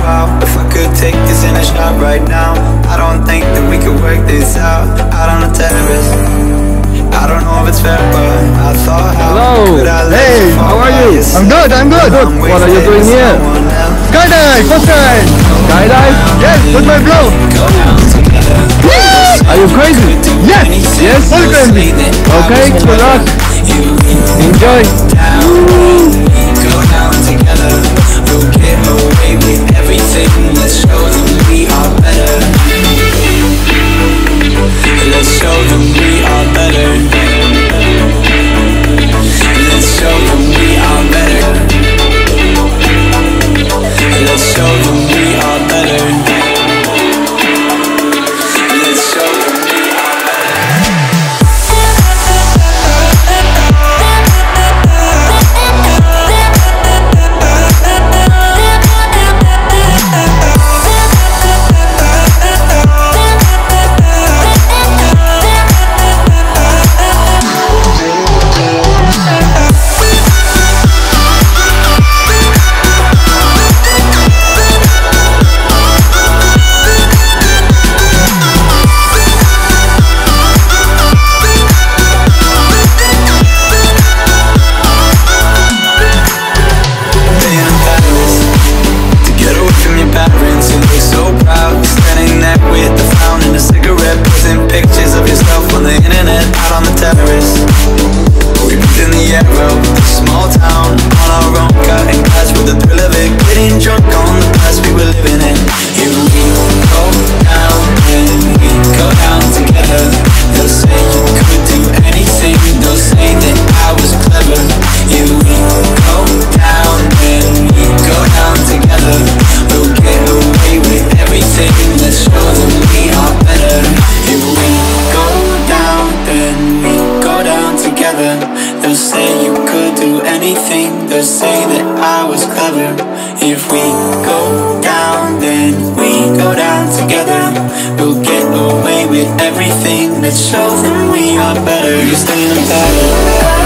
wow. If I could take this in a shot right now, I don't think that we could work this out on the terrace. I don't know if it's fair, but I thought, hello. Hey, how are you? I'm good. What are you doing here? Skydive, first time. Skydive? Yes, with my bro. Are you crazy? Yes, full crazy. Okay, good luck. Enjoy. Go down together. We'll get away with everything. Let's show them we are better. Let's show them we are better. Let's show them we are better. Let's show them we are better. Let's show them we are They'll say you could do anything. They'll say that I was clever. If we go down, then we go down together. We'll get away with everything. Let's show them we are better. You're staying better.